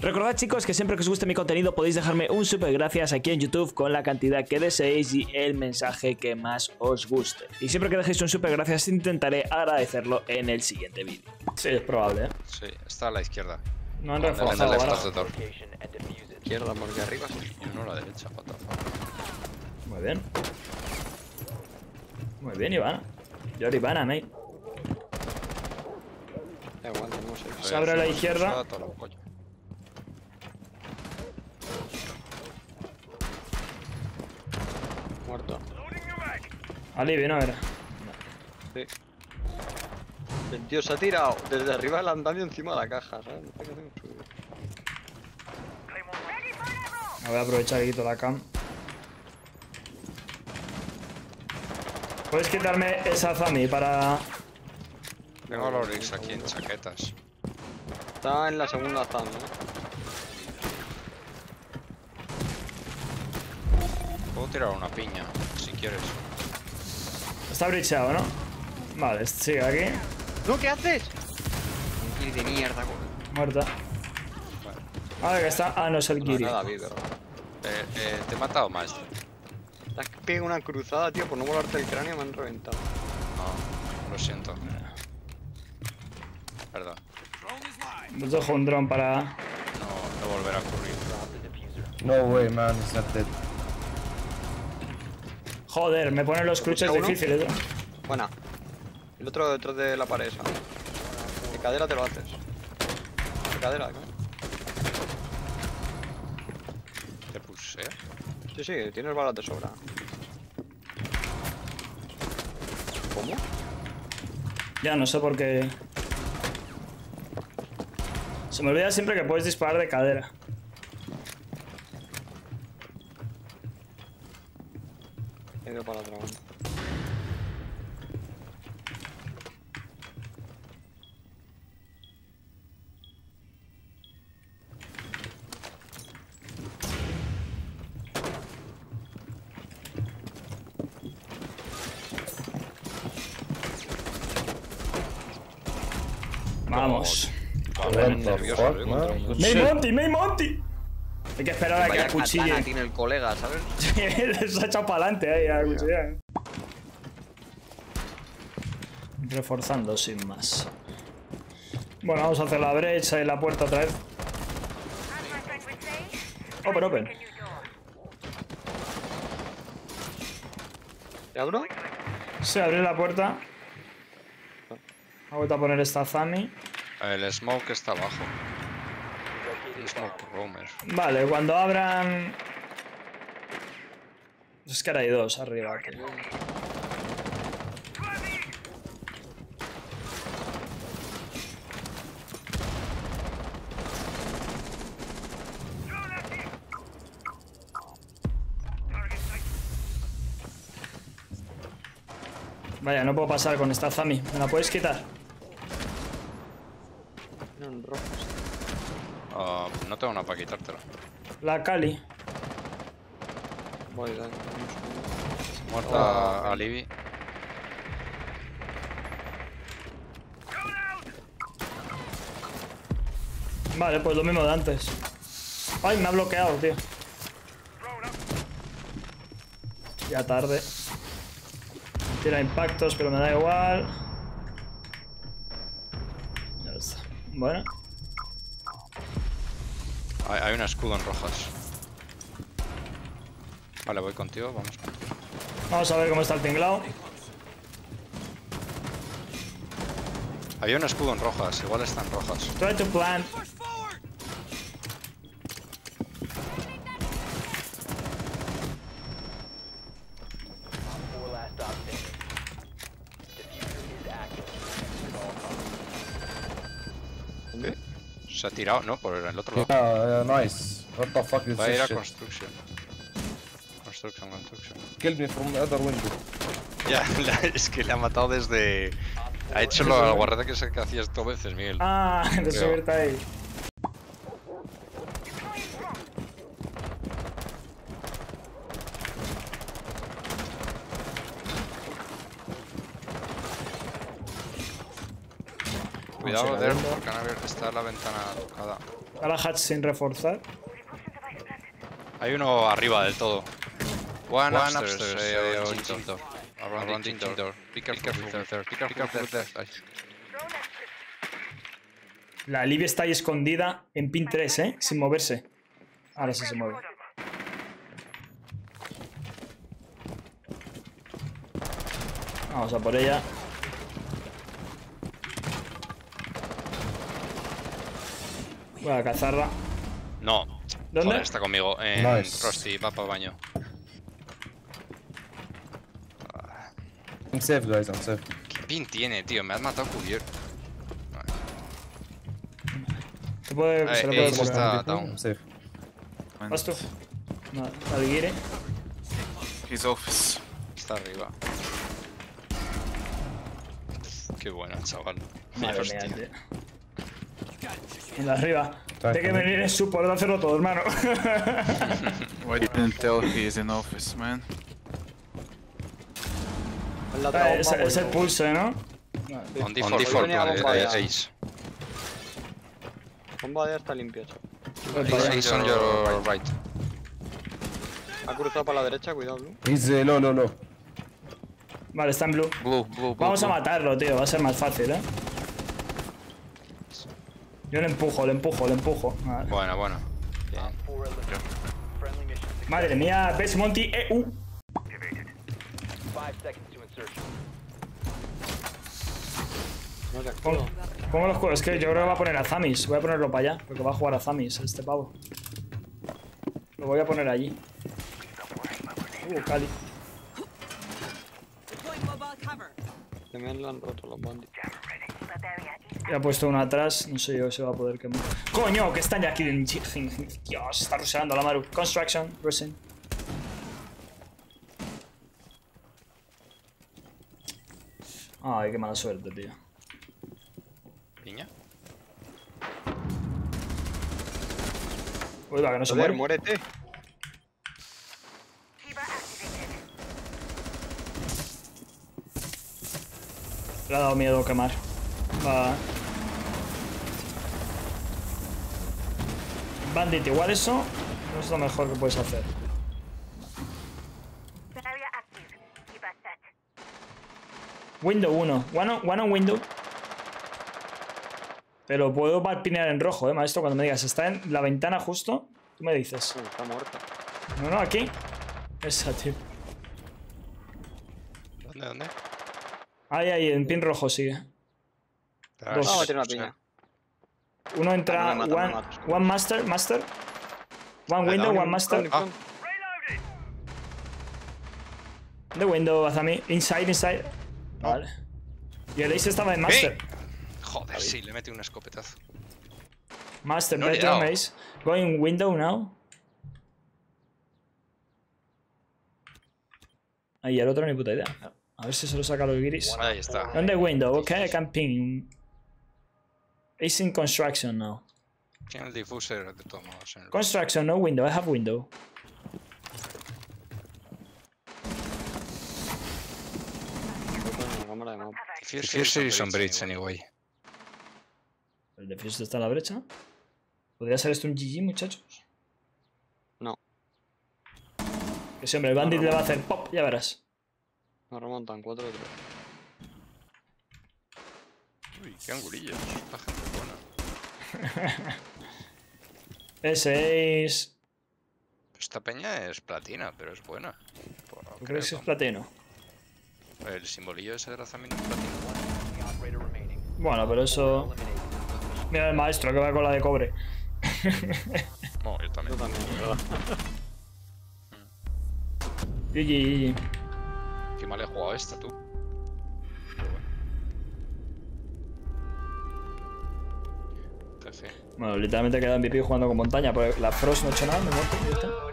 Recordad, chicos, que siempre que os guste mi contenido podéis dejarme un super gracias aquí en YouTube con la cantidad que deseéis y el mensaje que más os guste. Y siempre que dejéis un super gracias intentaré agradecerlo en el siguiente vídeo. Sí, es probable, ¿eh? Sí, está a la izquierda. No han En el reforzado left ahora. of the door. Izquierda, porque arriba sí. Y uno a la derecha, pata. Muy bien. Muy bien, Ivana. You're Ivana, mate. Da igual, no sé. Se abre a la izquierda. Muerto. Alivio, ¿no era? Sí. El tío se ha tirado desde arriba del andamio encima de la caja, ¿sabes? No sé qué hacemos subir. Me voy a aprovechar y quito la cam. ¿Puedes quitarme esa Zami para...? Tengo a Lorix aquí en chaquetas. Está en la segunda zona, Puedo tirar una piña, si quieres. Está breachado, ¿no? Vale, sigue aquí. ¿No? ¿Qué haces? Un kill de mierda, güey. Muerta. A ver, que está... Ah, no, es el No, Kiri. nada, Viver. Te he matado, maestro. Te has pegado una cruzada, tío, por no volarte el cráneo me han reventado. No, lo siento. Perdón. Os dejo un dron para... No volverá a ocurrir. No way, man, it's not dead. Joder, me ponen los cruces ¿Uno? difíciles, ¿eh? Buena. El otro detrás de la pared esa. De cadera te lo haces. De cadera, ¿no? Te puse. Sí, sí, tienes balas de sobra. ¿Cómo? Ya, no sé por qué... Se me olvida siempre que puedes disparar de cadera. He ido para otra banda. Vamos. Vale, What the nervioso, fuck, contra man? un- Good ¡May shit. Monty! ¡May Monty! Hay que esperar a que Vaya katana acuchille. tiene el colega, ¿sabes? Se ha echado para adelante ahí a acuchillar. Reforzando sin más. Bueno, vamos a hacer la brecha y la puerta otra vez. Open, open. ¿Te abro? Se abre la puerta. Ha vuelto a poner esta Zami. El smoke está abajo. El smoke roamer. Vale, cuando abran... Es que ahora hay dos arriba. Aquí. Vaya, no puedo pasar con esta Zami. ¿Me la puedes quitar? No, en rojo. No tengo nada para quitártelo. La Kali. Voy, dale. Muerta a Libby. Vale, pues lo mismo de antes. Ay, me ha bloqueado, tío. Ya tarde. Tira impactos, pero me da igual. Ya está. Bueno. Hay un escudo en rojas. Vale, voy contigo, vamos contigo. Vamos a ver cómo está el tinglao. Había un escudo en rojas, igual están rojas. Try to plant. ¿Dónde? Se ha tirado, no, por el otro lado. Yeah, nice. What the fuck is Va a ir this a shit? construction. Construction. Killed me from the other window. Ya, es que le ha matado desde... Ha hecho lo guarrete que hacías dos veces, Miguel. Ah, de Creo. subirte ahí. Cuidado, Vamos a Der, ir a porque está la ventana tocada. Ahora hatch sin reforzar. Hay uno arriba del todo. One upstairs, on door. Around the door. Be careful there. Be careful there. La Libia está ahí escondida en pin 3, sin moverse. Ahora sí se mueve. Vamos a por ella. Voy a cazarla. No. ¿Dónde? Joder, está conmigo. En Nice. Frosty, va para el baño. I'm safe, guys, I'm safe. ¿Qué pin tiene, tío? Me has matado cubierto. Se puede, se le puede Ace colocar. está down. I'm safe. ¿Vas tú? No, Alguire. His office. Está arriba. Qué buena, chaval. Madre Hostia. mía, tío. En la arriba. Está Hay que bien. venir en support de hacerlo todo, hermano. Why didn't tell he's in office, man? En la otra es bomba, el bueno. pulse, ¿no? On default, Venía bomba ya. Ace. Bomba ya está limpia, chaval. Ace on your right. Ha cruzado para la derecha, cuidado, Blue. He's low. Vale, está en blue. Blue. Vamos a matarlo, tío. Va a ser más fácil, ¿eh? Yo le empujo. Vale. Bueno. Bien. Madre mía, ves Monty. No te Pongo, activo. pongo los juegos. Es que yo creo que va a poner a Zamis. Voy a ponerlo para allá. Porque va a jugar a Zamis, este pavo. Lo voy a poner allí. Cali. Se me han roto los bandits. Ya ha puesto uno atrás. No sé yo si va a poder quemar. ¡Coño! Que están ya aquí. Dios, está ruseando la Maru. Construction, Rusin. Ay, qué mala suerte, tío. Niña. Uy, va, que no se Joder, muere. muérete. Le ha dado miedo quemar. Va. Bandit, igual eso no es lo mejor que puedes hacer. Window 1. One on window. Pero puedo pinear en rojo, maestro, cuando me digas. Está en la ventana justo. Tú me dices. Está muerta. No, aquí. Esa, tío. ¿Dónde? Ahí, en pin rojo sigue. Dos. Ah, va a tirar una piña. Uno entra. No me matas, One master. One window, one master. Ah. The window, Azami. Inside. Vale. Y el ace estaba en master. Joder, sí, le metí un escopetazo. Master, No le he better dado. ace. Going window now. Ahí el otro ni puta idea. A ver si se lo saca los guiris. Ahí está. On the window, okay, I can ping. Ace in construction now. Tiene el diffuser de todos modos. En el... Construction, no window. I have window. La cámara de mapa. Diffuser is on bridge anyway. ¿El defuse está a la brecha? ¿Podría ser esto un GG, muchachos? No. Que siempre el bandit le va a hacer pop, ya verás. Nos remontan 4 de 3. Uy, qué angulillos. Esta gente buena. Ese es... Esta peña es platina, pero es buena. ¿Tú crees que es platino? El simbolillo ese de la Zamina es platino. Bueno, pero eso... Mira el maestro que va con la de cobre. No, yo también. Yo también, ¿verdad? GG. Qué mal he jugado esta, tú. Pero bueno. Bueno, literalmente queda MVP jugando con montaña, porque la Frost no ha hecho nada, me muerto. Ya está.